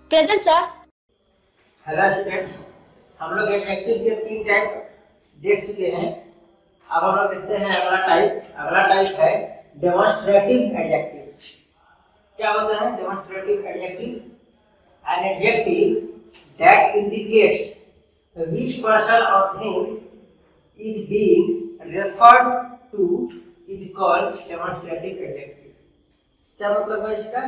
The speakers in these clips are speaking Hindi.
Present sir. हेलो स्टूडेंट्स, हम लोग एडजेक्टिव के 3 टाइप देख चुके हैं। अब हम लोग देखते हैं अगला टाइप है डेमोंस्ट्रेटिव एडजेक्टिव। क्या होता है demonstrative adjective? An adjective that indicates which person or thing is being referred to is called demonstrative adjective। क्या मतलब है इसका?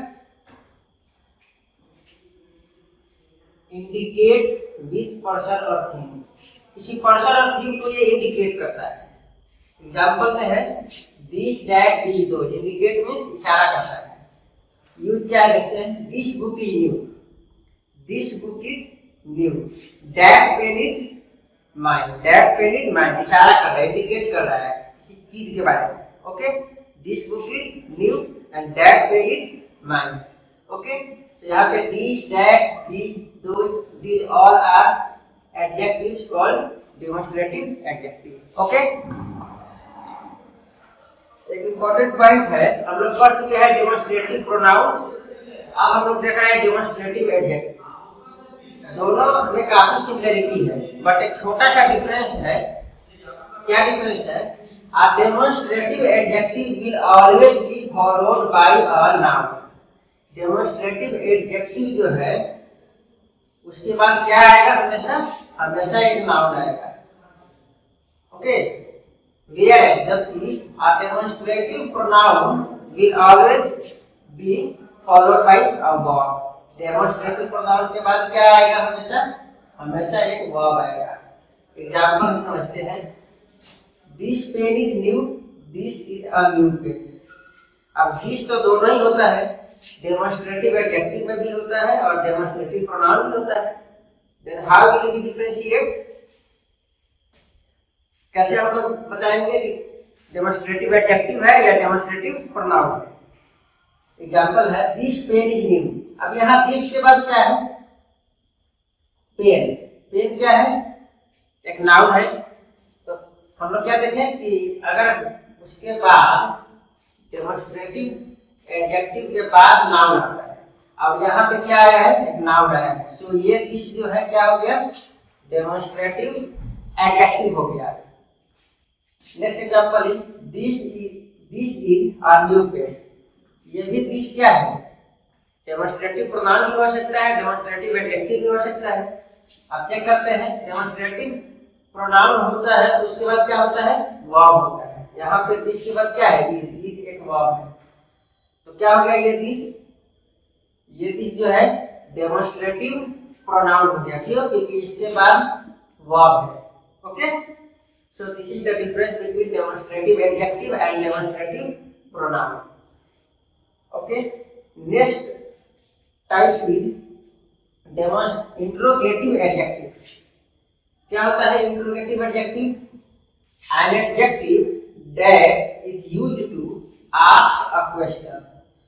इंडिकेट्स विच पर्सन और थिंग, किसी पर्सन और थिंग को ये इंडिकेट करता है। एग्जांपल में है this that these those. Indicate means इशारा करता है। यूज क्या लिखते हैं? This book is new, this book is new, that pen is mine, that pen is mine. इशारा कर रहा है, इंडिकेट कर रहा है किसी चीज के बारे में। Okay, this book is new and that pen is mine. Okay, तो यहाँ पे this that these those these all are adjectives called demonstrative adjective। Okay, एक इंपॉर्टेंट पॉइंट है, हम लोग पढ़ चुके हैं डेमोंस्ट्रेटिव प्रोनाउन। अब हम लोग देख रहे हैं डेमोंस्ट्रेटिव एडजेक्टिव। दोनों में काफी सिमिलरिटी है, बट एक छोटा सा डिफरेंस है। क्या डिफरेंस है? A demonstrative adjective will always be followed by a noun। Demonstrative adjective जो है उसके बाद क्या आएगा? हमेशा एक नाउन आएगा। ओके, वेयर है जबकि a demonstrative pronoun will always be followed by a verb। Demonstrative pronoun के बाद क्या आएगा? हमेशा एक वर्ब आएगा। एग्जांपल समझते हैं। This pen is new, this is a new pen. अब दिस तो दोनों ही होता है, डेमोंस्ट्रेटिव एडजेक्टिव में भी होता है और डेमोंस्ट्रेटिव प्रोनाउन भी होता है। Then how will we differentiate? कैसे हम लोग बताएंगे कि डेमोंस्ट्रेटिव एडजेक्टिव है या डेमोंस्ट्रेटिव प्रोनाउन है? एग्जांपल है दिस पेन इज न्यू। अब यहाँ दिस के बाद क्या है? पेन। पेन क्या है? एक नाउन है। तो हम लोग क्या देखें कि अगर उसके बाद डेमोंस्ट्रेटिव एडजेक्टिव के बाद नाउन आता है। अब यहाँ पे क्या आया है? एक नाउन आया है। सो ये दिस जो है क्या हो गया? डेमोंस्ट्रेटिव एडजेक्टिव हो गया। Next example is this is a new pen. ये भी दिस क्या है? डेमोंस्ट्रेटिव प्रोनाउन भी हो सकता है, डेमोंस्ट्रेटिव एडजेक्टिव भी हो सकता है। अब चेक करते हैं। डेमोंस्ट्रेटिव प्रोनाउन होता है तो उसके बाद क्या होता है? वर्ब होता है। यहाँ पे दिस के बाद क्या है? इज एक वर्ब है। तो क्या हो गया? ये दिस जो है डेमोंस्ट्रेटिव प्रोनाउन हो गया। क्यों? क्योंकि इसके बाद वर्ब है। Okay, so this is the difference between demonstrative adjective and demonstrative pronoun. Okay, next type is interrogative adjective. क्या होता है interrogative adjective? An adjective that is used to ask a question.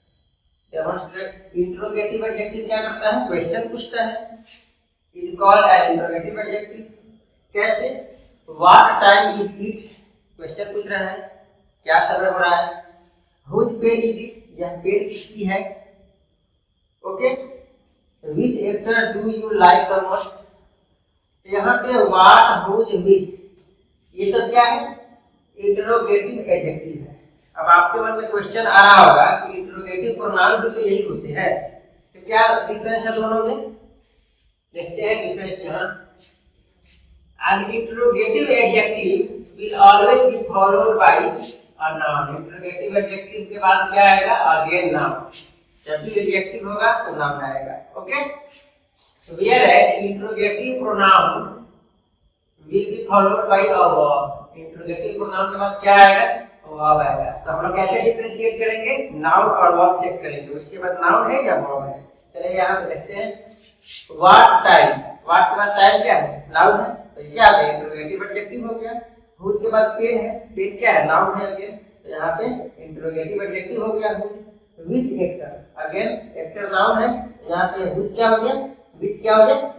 Interrogative adjective क्या करता है? क्वेश्चन पूछता है। Is called an interrogative adjective. कैसे? What time is it? Question पूछ रहा है, क्या समय हो रहा है। Whose pen is this? यह पेन किसकी है। Okay, which actor do you like the most? यहाँ पे व्हाट, हुज, विच ये सब क्या है? इंट्रोगेटिव एडजेक्टिव है। अब आपके मन में क्वेश्चन आ रहा होगा कि इंट्रोगेटिव प्रोनाउन भी तो यही होते हैं, तो क्या डिफरेंस है दोनों में? देखते हैं डिफरेंस यहाँ। An interrogative adjective will always be followed by a noun. Interrogative adjective के बाद क्या आएगा? Again noun. जब भी एडजेक्टिव होगा तो नाउन आएगा। ओके, वेयर है interrogative pronoun will be followed by a verb. Interrogative pronoun के बाद क्या आएगा? वर्ब आएगा। तो हम लोग कैसे डिफरेंशिएट करेंगे? नाउन और वर्ब चेक करेंगे, उसके बाद नाउन है या वर्ब है। चलिए यहाँ पे देखते हैं। व्हाट टाइम, व्हाट के बाद टाइम क्या है? नाउन है। तो ये क्या है? इंट्रोगेटिव एडजेक्टिव हो गया। हुज के बाद पेन है, पेन क्या है? नाउन है अगेन। तो यहाँ पे इंट्रोगेटिव एडजेक्टिव हो गया whose. Which actor, again actor noun है। यहाँ पे हुज क्या हो गया? विच क्या हो गया?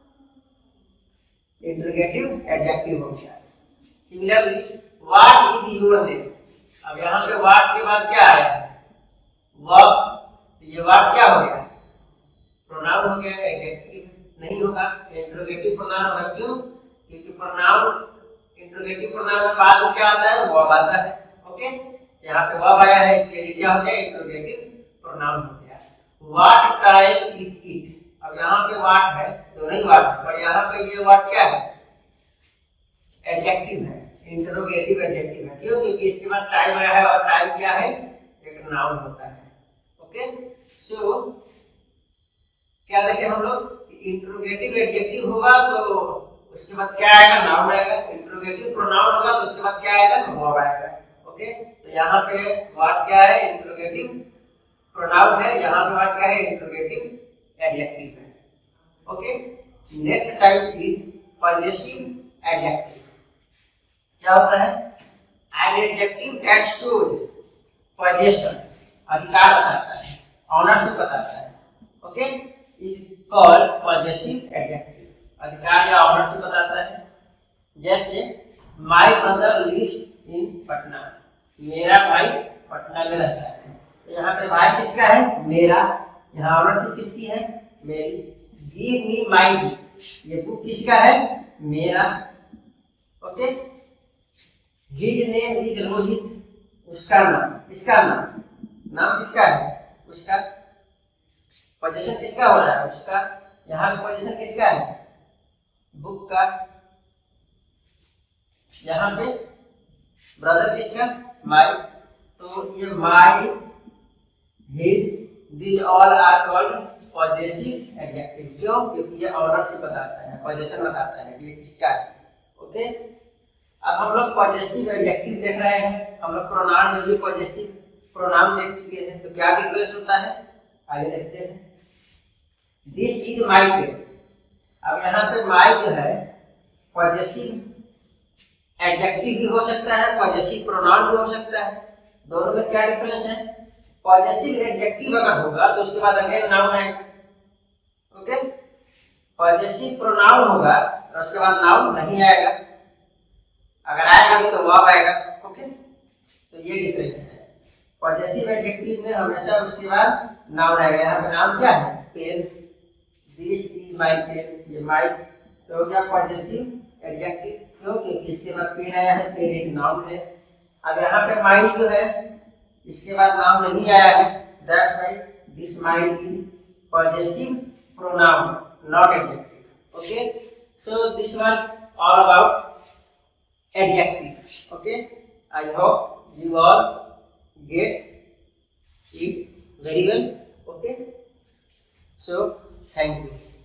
इंट्रोगेटिव एडजेक्टिव हो गया। Similarly what is your name. अब यहाँ पे व्हाट के बाद क्या आया? वर्ब। ये वर्ब क्या हो गया? प्रोनाउन हो गया, एडजेक्टिव नहीं होगा, इंट्रोगेटिव प्रोनाउन होगा। क्यों? क्योंकि प्रोनाउन इंट्रोगेटिव प्रोनाउन में बाद में क्या आता है, वर्ब आता है। ओके, यहाँ पे वर्ब आया है, इसके लिए क्या हो गया, इंट्रोगेटिव प्रोनाउन हो गया। व्हाट टाइम इज इट, अब यहाँ पे व्हाट है तो नहीं व्हाट है, पर यहाँ पे ये व्हाट क्या है, एडजेक्टिव है, इंट्रोगेटिव एडजेक्टिव है। क्यों? क्योंकि इसके बाद टाइम आया है और टाइम क्या है, एक नाउन होता है। ओके, सो क्या देखें हम लोग, इंट्रोगेटिव एडजेक्टिव होगा तो उसके बाद क्या आएगा, नाउन आएगा। इंट्रोगेटिव प्रोनाउन होगा तो उसके बाद क्या आएगा, वर्ब आएगा। ओके, तो यहाँ पे व्हाट क्या है, इंट्रोगेटिव प्रोनाउन है, यहाँ पे व्हाट क्या है, इंट्रोगेटिव एडजेक्टिव है। Okay, next type is possessive adjective. क्या होता है, an adjective that shows position, अधिकार बताता है, ऑनरशिप बताता है। Okay, is called possessive adjective, अधिकार या ऑनरशिप बताता है। जैसे my brother lives in Patna, मेरा भाई पटना में रहता है। तो यहाँ पे भाई किसका है, मेरा, यहाँ ऑनरशिप किसकी है, मेरी। गिव मी माय बुक, ये बुक किसका है, मेरा। Okay, his name is Rohit, उसका नाम, किसका नाम, नाम किसका है, उसका। पोजीशन किसका हो रहा है, उसका। यहाँ पे पोजीशन किसका है, बुक का। यहाँ पे ब्रदर किसका, माय। तो ये my, his, this all are called possessive adjective. क्यों? क्योंकि ये ऑनरशिप बताता है, पोजीशन बताता है कि ये किसका है। ओके, अब हम लोग पॉजेसिव एडजेक्टिव देख रहे हैं। हम लोग प्रोनाउन में भी पॉजेसिव प्रोनाउन देख चुके हैं, तो क्या डिफरेंस होता है, आइए देखते हैं। दिस इज माय पेन, अब यहाँ पे माय जो है पॉजेसिव एडजेक्टिव भी हो सकता है, पॉजेसिव प्रोनाउन भी हो सकता है। दोनों में क्या डिफरेंस है, पॉजेसिव एडजेक्टिव अगर होगा तो उसके बाद अगेन नाउन आएगा। ओके, पॉजेसिव प्रोनाउन होगा और उसके बाद नाउन नहीं आएगा, अगर आएगा भी तो वर्ब आएगा। ओके, तो ये डिफरेंस है। पॉजेसिव एडजेक्टिव में हमेशा उसके बाद नाउन आएगा। यहाँ पे नाउन क्या है, pen, this is my pen, ये माय तो हो गया पॉजेसिव एडजेक्टिव। क्यों? क्योंकि इसके बाद पेन आया है, पेन एक नाउन है। अब यहाँ पे माइंड जो है इसके बाद नाउन नहीं आया है, that's why this mine is possessive pronoun, not adjective. Okay, so this was all about adjective. Okay, I hope you all get it very well. Okay, so thank you.